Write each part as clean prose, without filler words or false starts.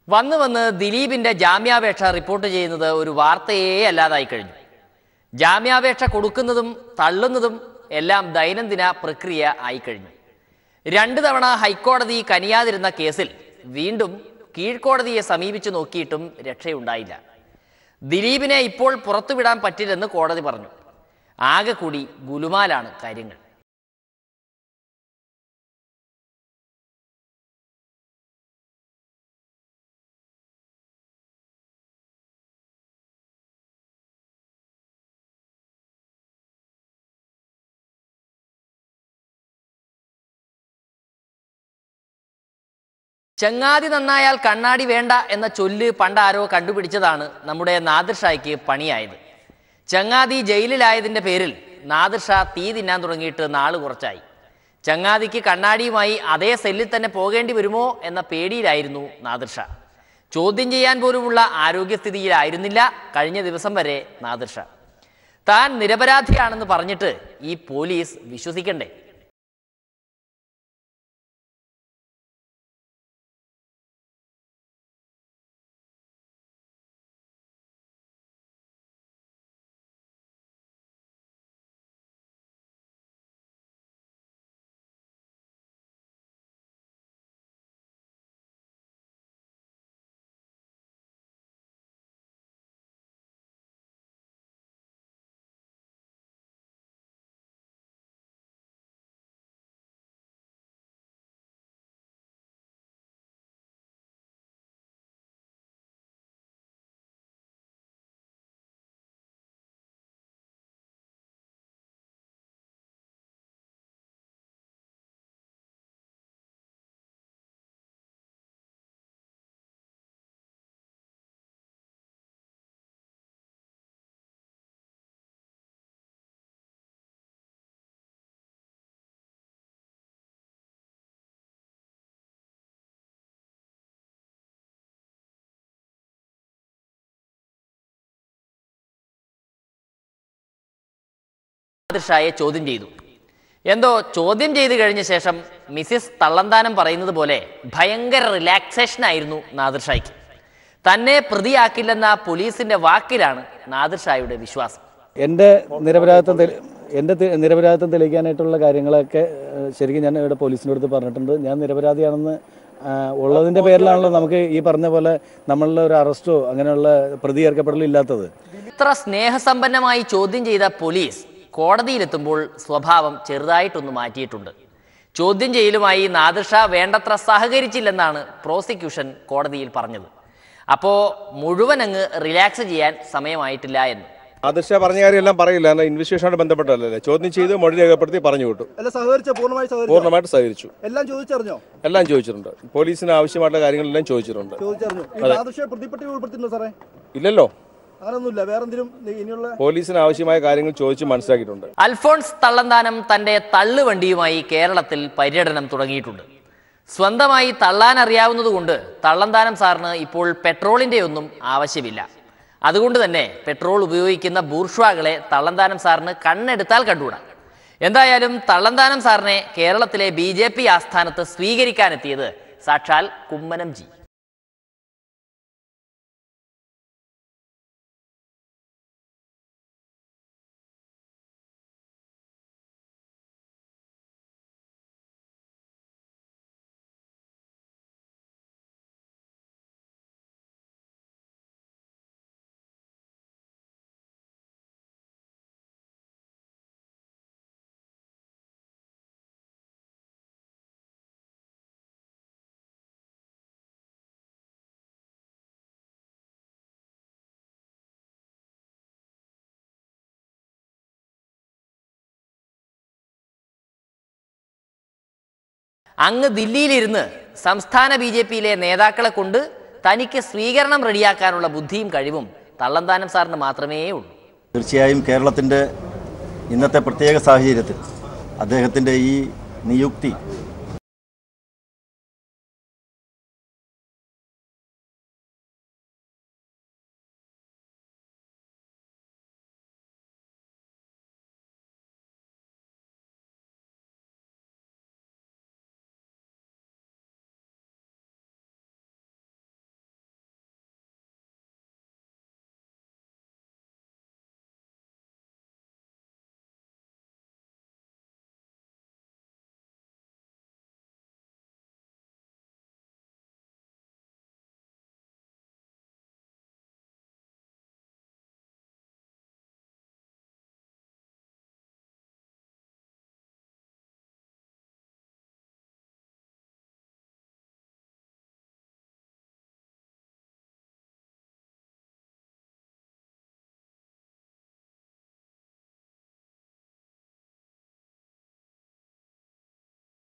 വന്ന് ദിലീപിന്റെ ജാമ്യാപേക്ഷ റിപ്പോർട്ട് ചെയ്യുന്നത് ഒരു വാർത്തയേ അല്ലാതായി കഴിഞ്ഞു. ജാമ്യാപേക്ഷ കൊടുക്കുന്നതും തള്ളുന്നതും എല്ലാം ദൈനംദിന പ്രക്രിയ ആയിക്കഴിഞ്ഞു. 2 തവണ ഹൈക്കോടതി കനിയാതിരുന്ന കേസിൽ വീണ്ടും കീഴ്ക്കോടതിയെ സമീപിച്ചു നോക്കിയിട്ടും രക്ഷയുണ്ടായില്ല. ദിലീപിനെ ഇപ്പോൾ പുറത്തുവിടാൻ പറ്റില്ലെന്ന് കോടതി പറഞ്ഞു. ആകെ കൂടി ഗുലുമാലാണ് കാര്യങ്ങൾ. ചങ്ങാതി നന്നായാൽ കണ്ണാടി വേണ്ട എന്ന ചൊല്ല് പണ്ടാരോ കണ്ടുപിടിച്ചതാണ് നമ്മുടെ നാദിർ ഷായ്ക്ക് പണിയായത്. ചങ്ങാതി ജയിലിലായതിൻ്റെ പേരിൽ നാദിർ ഷാ തീ തിന്നാൻ തുടങ്ങിയിട്ട് നാള് കുറച്ചായി. ചങ്ങാതിക്ക് കണ്ണാടിയുമായി അതേ സെല്ലിൽ തന്നെ പോകേണ്ടി വരുമോ എന്ന പേടിയിലായിരുന്നു നാദിർ ഷാ. ചോദ്യം ചെയ്യാൻ പോലുമുള്ള ആരോഗ്യസ്ഥിതിയിലായിരുന്നില്ല കഴിഞ്ഞ ദിവസം വരെ നാദിർ ഷാ. താൻ നിരപരാധിയാണെന്ന് പറഞ്ഞിട്ട് ഈ പോലീസ് വിശ്വസിക്കണ്ടേ? നാദിർ ഷായെ ചോദ്യം ചെയ്തു. എന്തോ ചോദ്യം ചെയ്ത് കഴിഞ്ഞ ശേഷം മിസ്സിസ് തള്ളന്താനം പറയുന്നത് പോലെ ഭയങ്കര റിലാക്സേഷൻ ആയിരുന്നു നാദിർ ഷായ്ക്ക്. തന്നെ പ്രതിയാക്കില്ലെന്ന പോലീസിന്റെ വാക്കിലാണ് നാദിർ ഷായുടെ വിശ്വാസം. എൻ്റെ നിരപരാധിത്വം തെളിയിക്കാനായിട്ടുള്ള കാര്യങ്ങളൊക്കെ ശരിക്കും ഞാൻ ഇവിടെ പോലീസിനോട് പറഞ്ഞിട്ടുണ്ട്. ഞാൻ നിരപരാധിയാണെന്ന് ഉള്ളതിൻ്റെ പേരിലാണല്ലോ നമുക്ക് ഈ പറഞ്ഞ പോലെ നമ്മളുടെ ഒരു അറസ്റ്റോ അങ്ങനെയുള്ള പ്രതി ചേർക്കപ്പെടലില്ലാത്തത്. ഇത്ര സ്നേഹസമ്പന്നമായി ചോദ്യം ചെയ്ത പോലീസ് കോടതിയിലെത്തുമ്പോൾ സ്വഭാവം ചെറുതായിട്ടൊന്ന് മാറ്റിയിട്ടുണ്ട്. ചോദ്യം ചെയ്യലുമായി നാദിർ ഷാ വേണ്ടത്ര സഹകരിച്ചില്ലെന്നാണ് പ്രോസിക്യൂഷൻ കോടതിയിൽ പറഞ്ഞത്. അപ്പോൾ മുഴുവൻ അങ്ങ് റിലാക്സ് ചെയ്യാൻ സമയമായിട്ടില്ല എന്ന്. നാദിർ ഷാ പറഞ്ഞ കാര്യമെല്ലാം പറയില്ല, ഇൻവെസ്റ്റിഗേഷനുമായി ബന്ധപ്പെട്ടല്ലേ. ചോദ്യം ചെയ്ത് മൊഴി രേഖപ്പെടുത്തി പറഞ്ഞു വിട്ടു. പൂർണ്ണമായിട്ട് സഹകരിച്ചു. എല്ലാം ചോദിച്ചിട്ടുണ്ട്. പോലീസിന് ആവശ്യമായിട്ടുള്ള കാര്യങ്ങളെല്ലാം ചോദിച്ചിട്ടുണ്ട്. ഇല്ലല്ലോ, പോലീസിന് ആവശ്യമായ കാര്യങ്ങൾ ചോദിച്ച് മനസ്സിലാക്കിയിട്ടുണ്ട്. അൽഫോൺസ് തള്ളന്താനം തന്റെ തള്ളുവണ്ടിയുമായി കേരളത്തിൽ പര്യടനം തുടങ്ങിയിട്ടുണ്ട്. സ്വന്തമായി തള്ളാൻ അറിയാവുന്നതുകൊണ്ട് തള്ളന്താനം സാറിന് ഇപ്പോൾ പെട്രോളിന്റെ ഒന്നും ആവശ്യമില്ല. അതുകൊണ്ട് തന്നെ പെട്രോൾ ഉപയോഗിക്കുന്ന ബൂർഷ്വാകളെ തള്ളന്താനം സാറിന് കണ്ണെടുത്താൽ കണ്ടുകൂടാ. എന്തായാലും തള്ളന്താനം സാറിനെ കേരളത്തിലെ BJP ആസ്ഥാനത്ത് സ്വീകരിക്കാനെത്തിയത് സാക്ഷാൽ കുമ്മനം ജി. അങ്ങ് ദില്ലിയിലിരുന്ന് സംസ്ഥാന BJPയിലെ നേതാക്കളെ കൊണ്ട് തനിക്ക് സ്വീകരണം റെഡിയാക്കാനുള്ള ബുദ്ധിയും കഴിവും തള്ളന്താനം സാറിന് മാത്രമേ ഉള്ളൂ. തീർച്ചയായും കേരളത്തിൻ്റെ ഇന്നത്തെ പ്രത്യേക സാഹചര്യത്തിൽ അദ്ദേഹത്തിൻ്റെ ഈ നിയുക്തി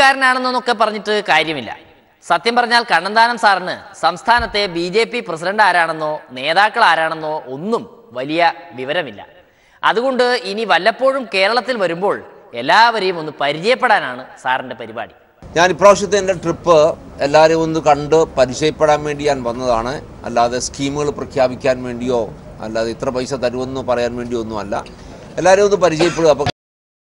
പുള്ളിക്കാരനാണെന്നൊക്കെ പറഞ്ഞിട്ട് കാര്യമില്ല. സത്യം പറഞ്ഞാൽ കണ്ണന്താനം സാറിന് സംസ്ഥാനത്തെ BJP പ്രസിഡന്റ് ആരാണെന്നോ നേതാക്കൾ ആരാണെന്നോ ഒന്നും വലിയ വിവരമില്ല. അതുകൊണ്ട് ഇനി വല്ലപ്പോഴും കേരളത്തിൽ വരുമ്പോൾ എല്ലാവരെയും ഒന്ന് പരിചയപ്പെടാനാണ് സാറിൻ്റെ പരിപാടി. ഞാൻ ഇപ്രാവശ്യത്തെ എൻ്റെ ട്രിപ്പ് എല്ലാവരെയും ഒന്ന് കണ്ട് പരിചയപ്പെടാൻ വേണ്ടി ഞാൻ വന്നതാണ്. അല്ലാതെ സ്കീമുകൾ പ്രഖ്യാപിക്കാൻ വേണ്ടിയോ അല്ലാതെ ഇത്ര പൈസ തരുമെന്ന് പറയാൻ വേണ്ടിയോ ഒന്നുമല്ല. എല്ലാവരെയും ഒന്ന് പരിചയപ്പെടുക. അപ്പോൾ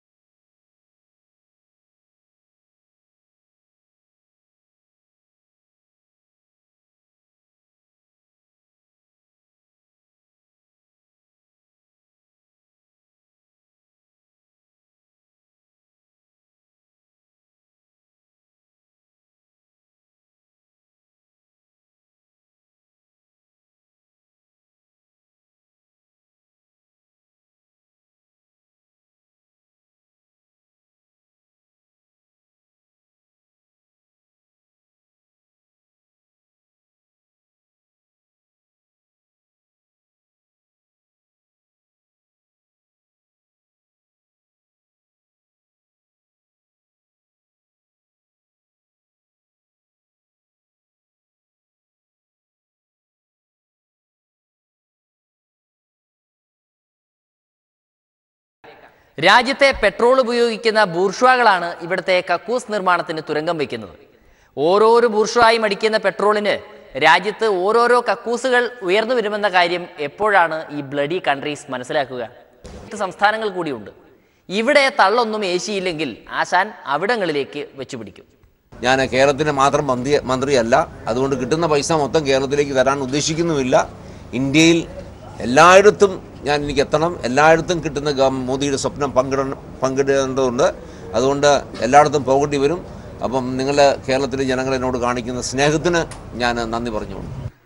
രാജ്യത്തെ പെട്രോൾ ഉപയോഗിക്കുന്ന ബൂർഷ്വാകളാണ് ഇവിടുത്തെ കക്കൂസ് നിർമ്മാണത്തിന് തുരങ്കം വയ്ക്കുന്നത്. ഓരോരോ ബൂർഷ്വായും അടിക്കുന്ന പെട്രോളിന് രാജ്യത്ത് ഓരോരോ കക്കൂസുകൾ ഉയർന്നു വരുമെന്ന കാര്യം എപ്പോഴാണ് ഈ ബ്ലഡി കൺട്രീസ് മനസ്സിലാക്കുക? 8 സംസ്ഥാനങ്ങൾ കൂടിയുണ്ട്. ഇവിടെ തള്ളൊന്നും ഏശിയില്ലെങ്കിൽ ആശാൻ അവിടങ്ങളിലേക്ക് വെച്ചുപിടിക്കും. ഞാൻ കേരളത്തിൻ്റെ മാത്രം മന്ത്രിയല്ല. അതുകൊണ്ട് കിട്ടുന്ന പൈസ മൊത്തം കേരളത്തിലേക്ക് തരാൻ ഉദ്ദേശിക്കുന്നുമില്ല. ഇന്ത്യയിൽ എല്ലായിടത്തും എനിക്ക് എത്തണം. എല്ലായിടത്തും കിട്ടുന്ന മോദിയുടെ സ്വപ്നം പങ്കിടേണ്ടതുണ്ട്. അതുകൊണ്ട് എല്ലായിടത്തും പോകേണ്ടി വരും. അപ്പം നിങ്ങളുടെ കേരളത്തിലെ ജനങ്ങൾ എന്നോട് കാണിക്കുന്ന സ്നേഹത്തിന് ഞാൻ നന്ദി പറഞ്ഞോളൂ.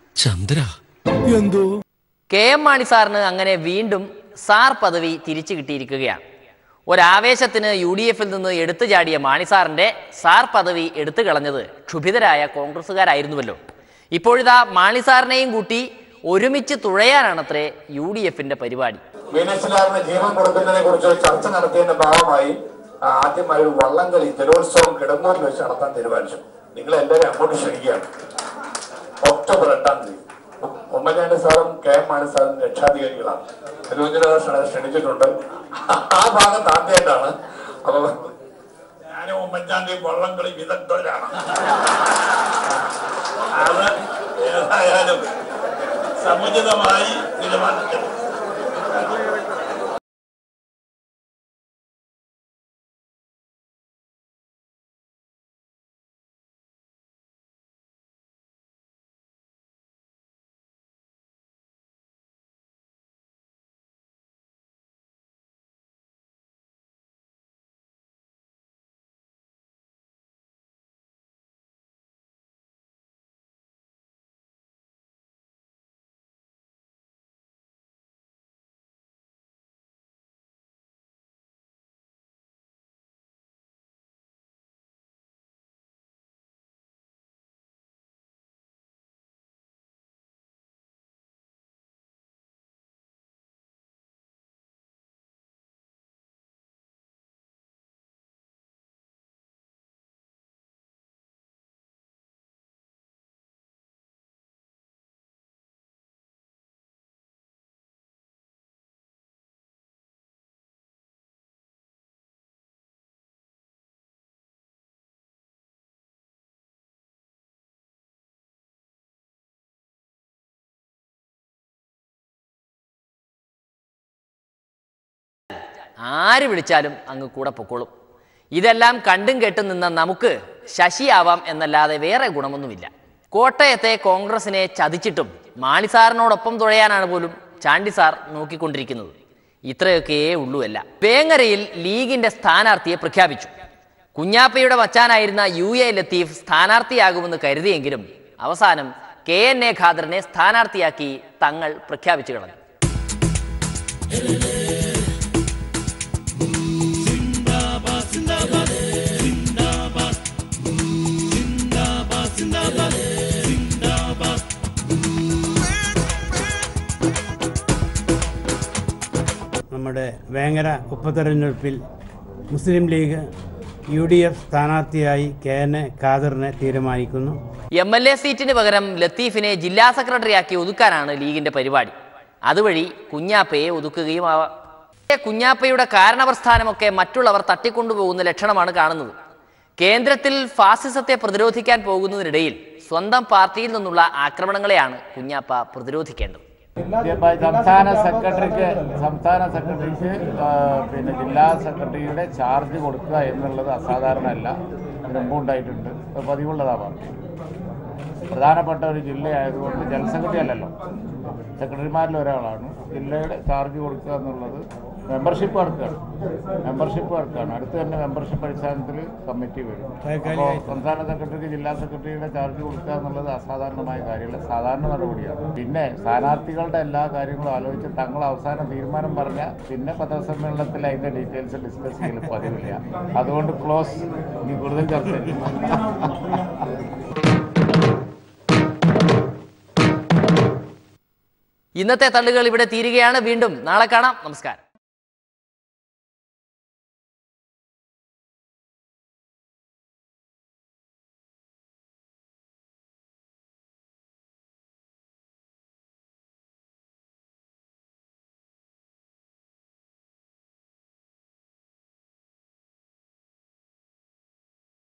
KM മാണി സാറിന് അങ്ങനെ വീണ്ടും സാർ പദവി തിരിച്ചു കിട്ടിയിരിക്കുകയാണ്. ഒരാവേശത്തിന് UDF-ൽ നിന്ന് എടുത്തു ചാടിയ മാണി സാറിന്റെ സാർ പദവി എടുത്തു കളഞ്ഞത് ക്ഷുഭിതരായ കോൺഗ്രസുകാരായിരുന്നുവല്ലോ. ഇപ്പോഴിതാ മാണി സാറിനെയും കൂട്ടി ഒരുമിച്ച് തുഴയാനാണത്രേ UDF-ന്റെ പരിപാടി. മീനച്ചിലാറിന് ജീവൻ കൊടുക്കുന്നതിനെ കുറിച്ച് ചർച്ച നടത്തിയതിന്റെ ഭാഗമായി ആദ്യമായി ഒരു വള്ളംകളി ജലോത്സവം കിടങ്ങൂരിൽ വെച്ച് നടത്താൻ തീരുമാനിച്ചു. നിങ്ങളെ എല്ലാവരും അങ്ങോട്ട് ക്ഷണിക്കുകയാണ്. ഒക്ടോബർ 8-ാം തീയതി ഉമ്മൻചാണ്ടി സാറും KM മാണി സാറും രക്ഷാധികാരികളാണ്. തിരുവനന്തപുരം ക്ഷണിച്ചിട്ടുണ്ട്. ആ ഭാഗത്ത് ആദ്യമായിട്ടാണ്. അപ്പൊ ഞാനും ഉമ്മൻചാണ്ടിയും വള്ളംകളി വിദഗ്ധരാണ്. അത് ഏതായാലും സമുചിതമായി തീരുമാനിച്ചു. ആര് വിളിച്ചാലും അങ്ങ് കൂടെ പൊക്കോളും. ഇതെല്ലാം കണ്ടും കേട്ടും നിന്ന നമുക്ക് ശശിയാവാം എന്നല്ലാതെ വേറെ ഗുണമൊന്നുമില്ല. കോട്ടയത്തെ കോൺഗ്രസിനെ ചതിച്ചിട്ടും മാണി സാറിനോടൊപ്പം തുഴയാനാണ് പോലും ചാണ്ടി സാർ നോക്കിക്കൊണ്ടിരിക്കുന്നത്. ഇത്രയൊക്കെയേ ഉള്ളൂവല്ല. വേങ്ങരയിൽ ലീഗിന്റെ സ്ഥാനാർത്ഥിയെ പ്രഖ്യാപിച്ചു. കുഞ്ഞാപ്പയുടെ മച്ചാനായിരുന്ന UA ലത്തീഫ് സ്ഥാനാർത്ഥിയാകുമെന്ന് കരുതിയെങ്കിലും അവസാനം KNA ഖാദറിനെ സ്ഥാനാർത്ഥിയാക്കി തങ്ങൾ പ്രഖ്യാപിച്ചു കളഞ്ഞു. നമ്മുടെ വേങ്ങര ഉപതെരഞ്ഞെടുപ്പിൽ മുസ്ലിം ലീഗ് UDF സ്ഥാനാർത്ഥിയായി KN ഖാദറിനെ തീരുമാനിക്കുന്നു. MLA സീറ്റിന് പകരം ലത്തീഫിനെ ജില്ലാ സെക്രട്ടറിയാക്കി ഒതുക്കാനാണ് ലീഗിന്റെ പരിപാടി. അതുവഴി കുഞ്ഞാപ്പയെ ഒതുക്കുകയും ആവാം. കുഞ്ഞാപ്പയുടെ കാരണപ്രസ്ഥാനമൊക്കെ മറ്റുള്ളവർ തട്ടിക്കൊണ്ടുപോകുന്ന ലക്ഷണമാണ് കാണുന്നത്. കേന്ദ്രത്തിൽ ഫാസിസത്തെ പ്രതിരോധിക്കാൻ പോകുന്നതിനിടയിൽ സ്വന്തം പാർട്ടിയിൽ നിന്നുള്ള ആക്രമണങ്ങളെയാണ് കുഞ്ഞാപ്പ പ്രതിരോധിക്കേണ്ടത്. സംസ്ഥാന സെക്രട്ടറിക്ക് പിന്നെ ജില്ലാ സെക്രട്ടറിയുടെ ചാർജ് കൊടുക്കുക എന്നുള്ളത് അസാധാരണമല്ല. മുമ്പുണ്ടായിട്ടുണ്ട്, പതിവുള്ളതാ പാർട്ടി. പ്രധാനപ്പെട്ട ഒരു ജില്ലയായതുകൊണ്ട് ജനറൽ സെക്രട്ടറി അല്ലല്ലോ, സെക്രട്ടറിമാരിൽ ഒരാളാണ്. ജില്ലയുടെ ചാർജ് കൊടുക്കുക എന്നുള്ളത് മെമ്പർഷിപ്പ് വർക്കാണ്. അടുത്ത് തന്നെ മെമ്പർഷിപ്പ് അടിസ്ഥാനത്തിൽ കമ്മിറ്റി വരും. അപ്പോൾ സംസ്ഥാന സെക്രട്ടറിക്ക് ജില്ലാ സെക്രട്ടറിയുടെ ചാർജ് കൊടുക്കുക എന്നുള്ളത് അസാധാരണമായ കാര്യമല്ല, സാധാരണ നടപടിയാണ്. പിന്നെ സ്ഥാനാർത്ഥികളുടെ എല്ലാ കാര്യങ്ങളും ആലോചിച്ച് തങ്ങൾ അവസാനം തീരുമാനം പറഞ്ഞാൽ പിന്നെ പത്രസമ്മേളനത്തിൽ അതിൻ്റെ ഡീറ്റെയിൽസ് ഡിസ്കസ് ചെയ്യൽ പതിവില്ല. അതുകൊണ്ട് ക്ലോസ്. ഇനി കൂടുതൽ ചർച്ച ഇന്നത്തെ തള്ളുകൾ ഇവിടെ തീരുകയാണ്. വീണ്ടും നാളെ കാണാം. നമസ്കാരം.